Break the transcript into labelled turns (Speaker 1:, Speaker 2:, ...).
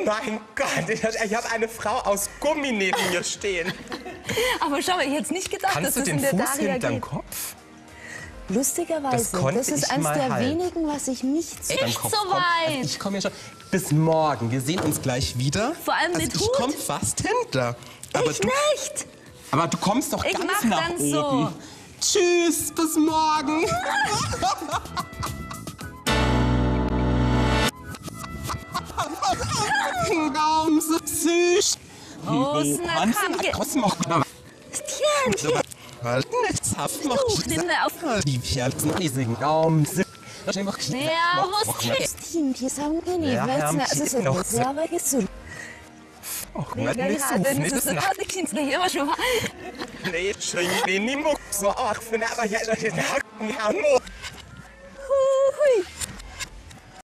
Speaker 1: mein Gott, ich habe eine Frau aus Gummi neben mir stehen.
Speaker 2: Aber schau mal, ich hätte jetzt nicht gedacht,
Speaker 1: Kannst
Speaker 2: dass
Speaker 1: du
Speaker 2: das
Speaker 1: den
Speaker 2: in der
Speaker 1: Fuß
Speaker 2: Daria
Speaker 1: hinterm
Speaker 2: geht.
Speaker 1: Kopf?
Speaker 2: Lustigerweise, das ist eines der wenigen, was ich nicht so
Speaker 1: Nicht
Speaker 2: weit.
Speaker 1: Also ich komme ja schon. Bis morgen. Wir sehen uns gleich wieder.
Speaker 2: Vor allem mit
Speaker 1: Ich
Speaker 2: Hut.
Speaker 1: komme fast hinter. Aber
Speaker 2: Ich nicht.
Speaker 1: Aber du kommst doch
Speaker 2: Ich
Speaker 1: ganz
Speaker 2: mach
Speaker 1: nach
Speaker 2: dann
Speaker 1: oben.
Speaker 2: so.
Speaker 1: Tschüss, bis morgen. Raum so süß.
Speaker 2: Sternchen.
Speaker 1: Die Pferde riesigen Raum.
Speaker 2: Servus,
Speaker 1: Ja, haben Sie noch so. Och, na, nicht so, nicht so. Nee, schön, nee, nimm so, ach, für aber ja, den Hacken, ja, no.
Speaker 2: Hui.